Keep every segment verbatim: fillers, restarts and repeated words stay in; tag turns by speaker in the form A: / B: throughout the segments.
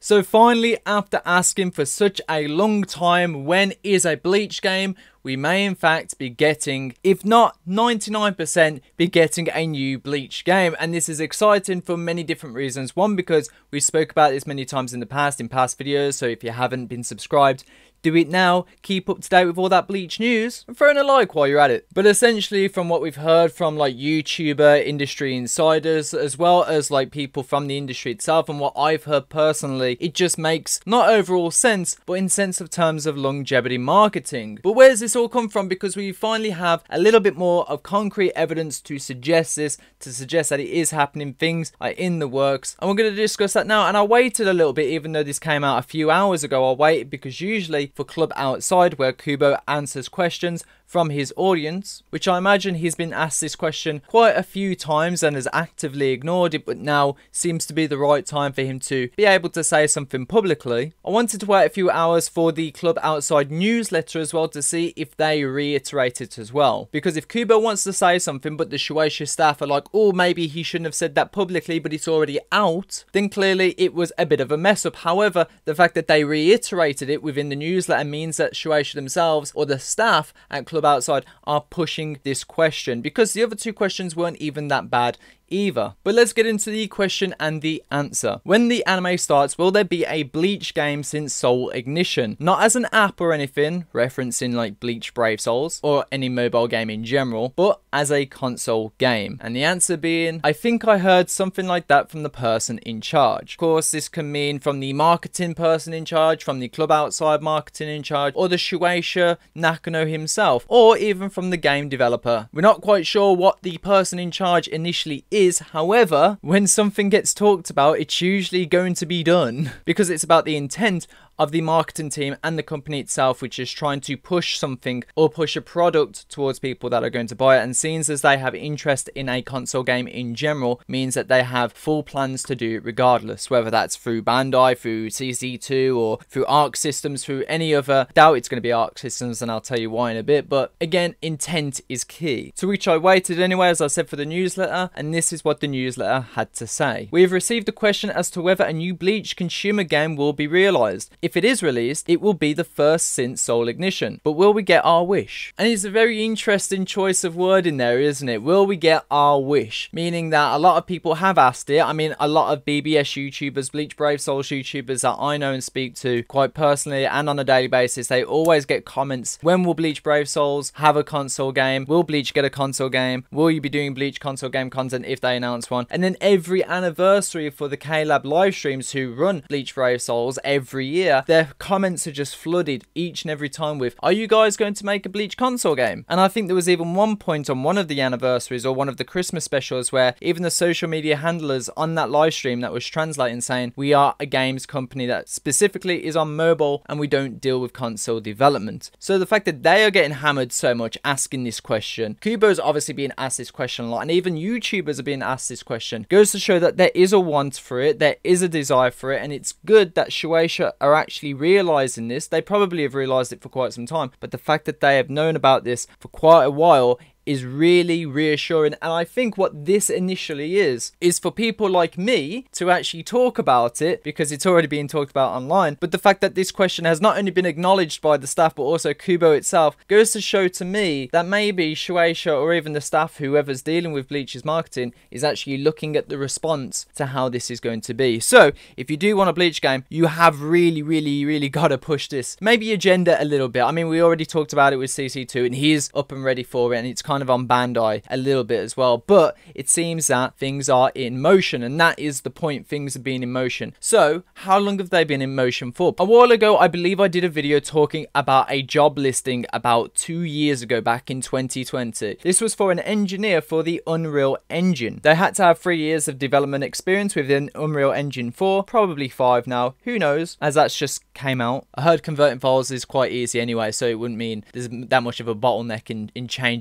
A: So finally, after asking for such a long time, when is a Bleach game, we may in fact be getting, if not ninety-nine percent, be getting a new Bleach game. And this is exciting for many different reasons. One, because we spoke about this many times in the past, in past videos, so if you haven't been subscribed, do it now, keep up to date with all that Bleach news, and throw in a like while you're at it. But essentially, from what we've heard from like YouTuber industry insiders, as well as like people from the industry itself, and what I've heard personally, it just makes not overall sense, but in sense of terms of longevity marketing. But where does this all come from? Because we finally have a little bit more of concrete evidence to suggest this, to suggest that it is happening, things are in the works, and we're going to discuss that now. And I waited a little bit, even though this came out a few hours ago. I waited because usually for Club Outside, where Kubo answers questions from his audience, which I imagine he's been asked this question quite a few times and has actively ignored it, but now seems to be the right time for him to be able to say something publicly. I wanted to wait a few hours for the Club Outside newsletter as well to see if they reiterate it as well, because if Kubo wants to say something but the Shueisha staff are like, oh, maybe he shouldn't have said that publicly but it's already out, then clearly it was a bit of a mess up. However, the fact that they reiterated it within the newsletter means that Shueisha themselves, or the staff at Club Outside, are pushing this question, because the other two questions weren't even that bad either. But let's get into the question and the answer. When the anime starts, will there be a Bleach game since Soul Ignition? Not as an app or anything, referencing like Bleach Brave Souls, or any mobile game in general, but as a console game. And the answer being, I think I heard something like that from the person in charge. Of course, this can mean from the marketing person in charge, from the Club Outside marketing in charge, or the Shueisha Nakano himself, or even from the game developer. We're not quite sure what the person in charge initially is. However, when something gets talked about, it's usually going to be done, because it's about the intent of the marketing team and the company itself, which is trying to push something or push a product towards people that are going to buy it. And seeing as they have interest in a console game in general, means that they have full plans to do it regardless, whether that's through Bandai, through C C two, or through Arc Systems, through any other. Doubt it's going to be Arc Systems, and I'll tell you why in a bit. But again, intent is key. To which I waited anyway, as I said, for the newsletter, and this is what the newsletter had to say. We have received a question as to whether a new Bleach consumer game will be realized. If it is released, it will be the first since Soul Ignition. But will we get our wish? And it's a very interesting choice of word in there, isn't it? Will we get our wish? Meaning that a lot of people have asked it. I mean, a lot of B B S YouTubers, Bleach Brave Souls YouTubers that I know and speak to quite personally and on a daily basis, they always get comments. When will Bleach Brave Souls have a console game? Will Bleach get a console game? Will you be doing Bleach console game content if they announce one? And then every anniversary for the K-Lab live streams who run Bleach Brave Souls every year, their comments are just flooded each and every time with, are you guys going to make a Bleach console game? And I think there was even one point on one of the anniversaries or one of the Christmas specials where even the social media handlers on that live stream that was translating saying, we are a games company that specifically is on mobile and we don't deal with console development. So the fact that they are getting hammered so much asking this question, Kubo's obviously being asked this question a lot, and even YouTubers are being asked this question, goes to show that there is a want for it, there is a desire for it, and it's good that Shueisha are actually realizing this. They probably have realized it for quite some time, but the fact that they have known about this for quite a while is really reassuring. And I think what this initially is, is for people like me to actually talk about it, because it's already being talked about online. But the fact that this question has not only been acknowledged by the staff, but also Kubo itself, goes to show to me that maybe Shueisha or even the staff, whoever's dealing with Bleach's marketing, is actually looking at the response to how this is going to be. So if you do want a Bleach game, you have really, really, really got to push this maybe agenda a little bit. I mean, we already talked about it with C C two, and he's up and ready for it, and it's kind of on Bandai a little bit as well, but it seems that things are in motion, and that is the point. Things have been in motion. So how long have they been in motion for? A while ago, I believe I did a video talking about a job listing about two years ago, back in twenty twenty. This was for an engineer for the Unreal Engine. They had to have three years of development experience within Unreal Engine four, probably five now, who knows, as that's just came out. I heard converting files is quite easy anyway, so it wouldn't mean there's that much of a bottleneck in, in changing engines.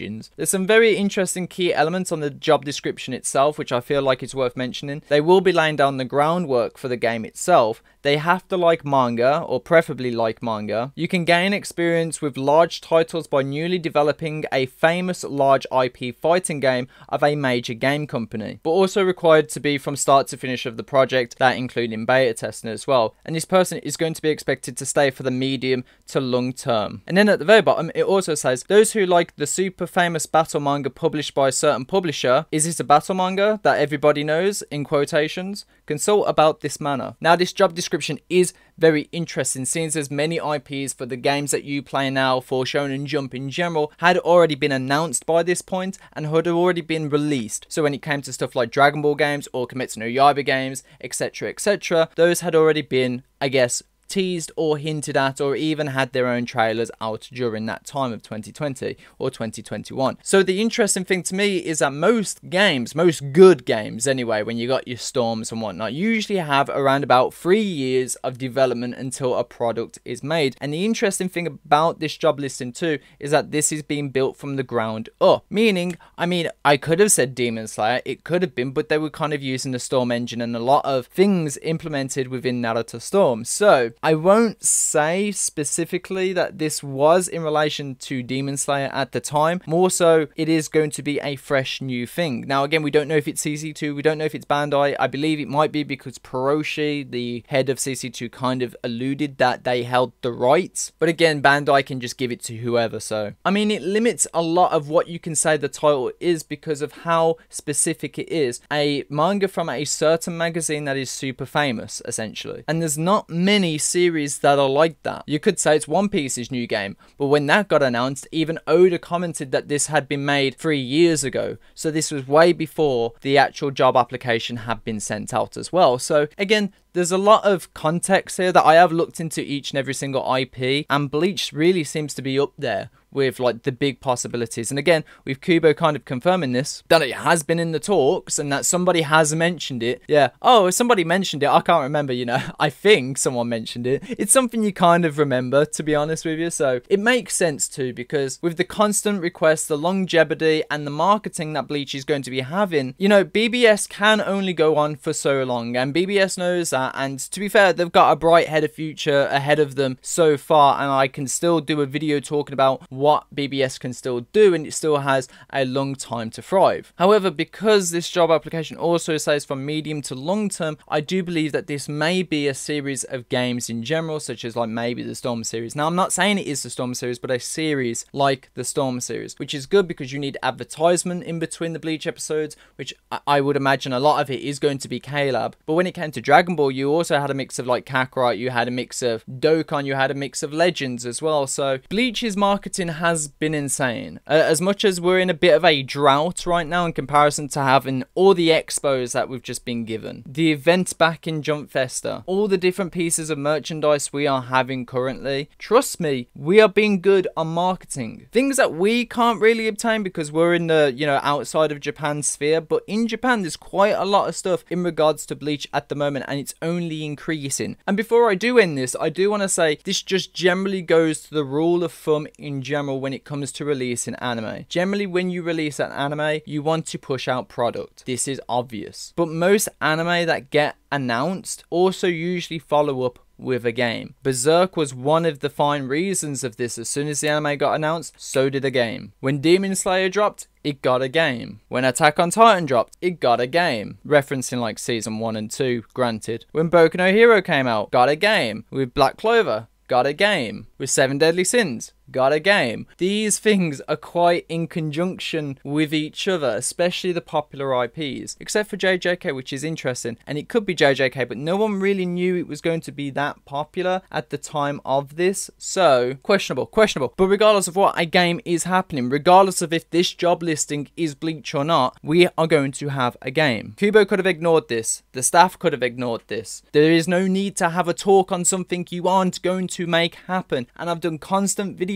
A: engines. There's some very interesting key elements on the job description itself, which I feel like it's worth mentioning. They will be laying down the groundwork for the game itself. They have to like manga, or preferably like manga. You can gain experience with large titles by newly developing a famous large I P fighting game of a major game company, but also required to be from start to finish of the project, that including beta testing as well. And this person is going to be expected to stay for the medium to long term. And then at the very bottom, it also says, those who like the super famous battle manga published by a certain publisher, is this a battle manga that everybody knows, in quotations, consult about this manner. Now, this job description is very interesting, since there's many I Ps for the games that you play now for Shonen Jump in general had already been announced by this point and had already been released. So when it came to stuff like Dragon Ball games or Kimetsu no Yaiba games, etc, etc, those had already been, I guess, teased or hinted at, or even had their own trailers out during that time of twenty twenty or twenty twenty-one. So the interesting thing to me is that most games, most good games anyway, when you got your Storms and whatnot, usually have around about three years of development until a product is made. And the interesting thing about this job listing too is that this is being built from the ground up, meaning, I mean, I could have said Demon Slayer, it could have been, but they were kind of using the Storm engine and a lot of things implemented within Naruto Storm. So I won't say specifically that this was in relation to Demon Slayer at the time. More so, it is going to be a fresh new thing. Now, again, we don't know if it's C C two. We don't know if it's Bandai. I believe it might be because Peroshi, the head of C C two, kind of alluded that they held the rights. But again, Bandai can just give it to whoever. So, I mean, it limits a lot of what you can say the title is because of how specific it is. A manga from a certain magazine that is super famous, essentially. And there's not many series that are like that. You could say it's One Piece's new game, but when that got announced, even Oda commented that this had been made three years ago. So this was way before the actual job application had been sent out as well. So again, there's a lot of context here that I have looked into each and every single I P, and Bleach really seems to be up there with like the big possibilities. And again, with Kubo kind of confirming this, that it has been in the talks and that somebody has mentioned it. Yeah. Oh, somebody mentioned it. I can't remember, you know. I think someone mentioned it. It's something you kind of remember, to be honest with you. So it makes sense too, because with the constant requests, the longevity and the marketing that Bleach is going to be having, you know, B B S can only go on for so long, and B B S knows that. And to be fair, they've got a bright head of future ahead of them so far, and I can still do a video talking about what B B S can still do, and it still has a long time to thrive. However, because this job application also says from medium to long term, I do believe that this may be a series of games in general, such as like maybe the Storm series. Now, I'm not saying it is the Storm series, but a series like the Storm series, which is good because you need advertisement in between the Bleach episodes, which I would imagine a lot of it is going to be K-Lab. But when it came to Dragon Ball, you also had a mix of like Kakarot, you had a mix of Dokkan, you had a mix of Legends as well. So Bleach's marketing has been insane. Uh, as much as we're in a bit of a drought right now in comparison to having all the expos that we've just been given, the events back in Jump Festa, all the different pieces of merchandise we are having currently, trust me, we are being good on marketing. Things that we can't really obtain because we're in the, you know, outside of Japan sphere, but in Japan there's quite a lot of stuff in regards to Bleach at the moment, and it's only increasing. And before I do end this, I do want to say this just generally goes to the rule of thumb in general when it comes to releasing anime. Generally, when you release an anime, you want to push out product. This is obvious. But most anime that get announced also usually follow up with a game. Berserk was one of the fine reasons of this. As soon as the anime got announced, so did a game. When Demon Slayer dropped, it got a game. When Attack on Titan dropped, it got a game. Referencing like season one and two, granted. When Boku no Hero came out, got a game. With Black Clover, got a game. With Seven Deadly Sins, got a game. These things are quite in conjunction with each other, especially the popular I Ps, except for J J K, which is interesting, and it could be J J K, but no one really knew it was going to be that popular at the time of this, so questionable, questionable. But regardless of what a game is happening, regardless of if this job listing is Bleach or not, we are going to have a game. Kubo could have ignored this, the staff could have ignored this. There is no need to have a talk on something you aren't going to make happen, and I've done constant videos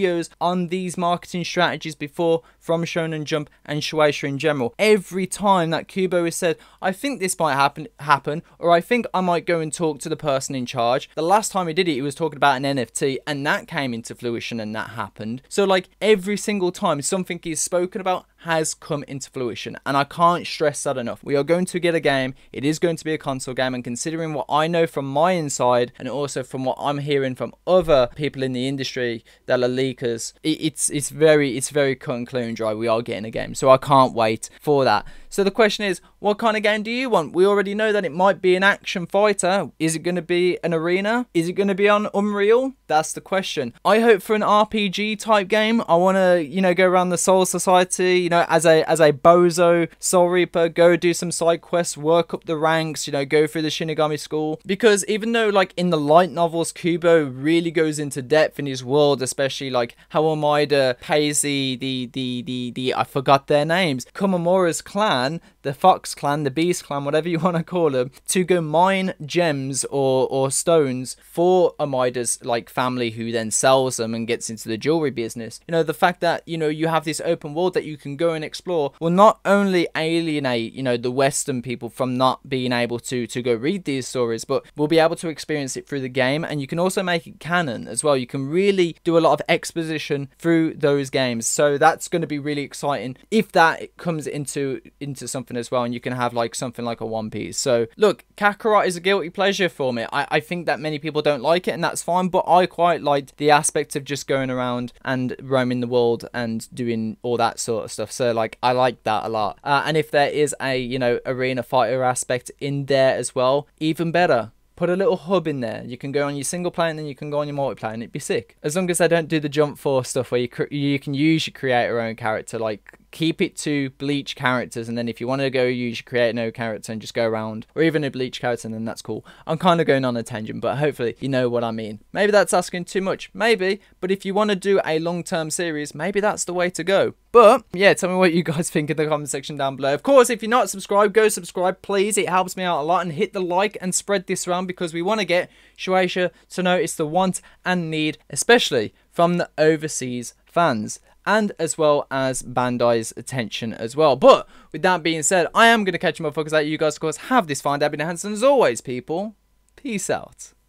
A: videos on these marketing strategies before from Shonen Jump and Shueisha in general. Every time that Kubo has said, I think this might happen, happen, or I think I might go and talk to the person in charge. The last time he did it, he was talking about an N F T, and that came into fruition and that happened. So like every single time something is spoken about has come into fruition, and I can't stress that enough. We are going to get a game. It is going to be a console game, and considering what I know from my inside and also from what I'm hearing from other people in the industry that are leakers, it, it's it's very it's very cut and clear and dry. We are getting a game, so I can't wait for that. So the question is, what kind of game do you want? We already know that it might be an action fighter. Is it going to be an arena? Is it going to be on Unreal? That's the question. I hope for an R P G type game. I want to, you know, go around the Soul Society, you know, as a as a bozo Soul Reaper, go do some side quests, work up the ranks, you know, go through the Shinigami school. Because even though like in the light novels, Kubo really goes into depth in his world, especially like how Amida pays the the the the, the I forgot their names, Komamura's clan, the Fox clan, the Beast clan, whatever you want to call them, to go mine gems or or stones for Amida's like family, who then sells them and gets into the jewelry business. You know, the fact that, you know, you have this open world that you can go and explore will not only alienate, you know, the Western people from not being able to to go read these stories, but we'll be able to experience it through the game, and you can also make it canon as well. You can really do a lot of exposition through those games, so that's going to be really exciting if that comes into into something as well, and you can have like something like a One Piece. So look, Kakarot is a guilty pleasure for me. I, I think that many people don't like it, and that's fine, but I quite liked the aspect of just going around and roaming the world and doing all that sort of stuff. So like I like that a lot, uh, and if there is a, you know, arena fighter aspect in there as well, even better. Put a little hub in there. You can go on your single player and then you can go on your multiplayer, and it'd be sick. As long as they don't do the Jump Force stuff where you you can use your create your own character, like keep it to Bleach characters, and then if you want to go use your create no character and just go around, or even a Bleach character, then that's cool. I'm kind of going on a tangent, but hopefully you know what I mean. Maybe that's asking too much, maybe, but if you want to do a long-term series, maybe that's the way to go. But yeah, tell me what you guys think in the comment section down below. Of course, if you're not subscribed, go subscribe, please. It helps me out a lot, and hit the like and spread this around, because we want to get Shueisha to notice the want and need, especially from the overseas fans, and as well as Bandai's attention as well. But with that being said, I am going to catch you motherfuckers out. You guys, of course, have this fine dab in your hands, and as always, people, peace out.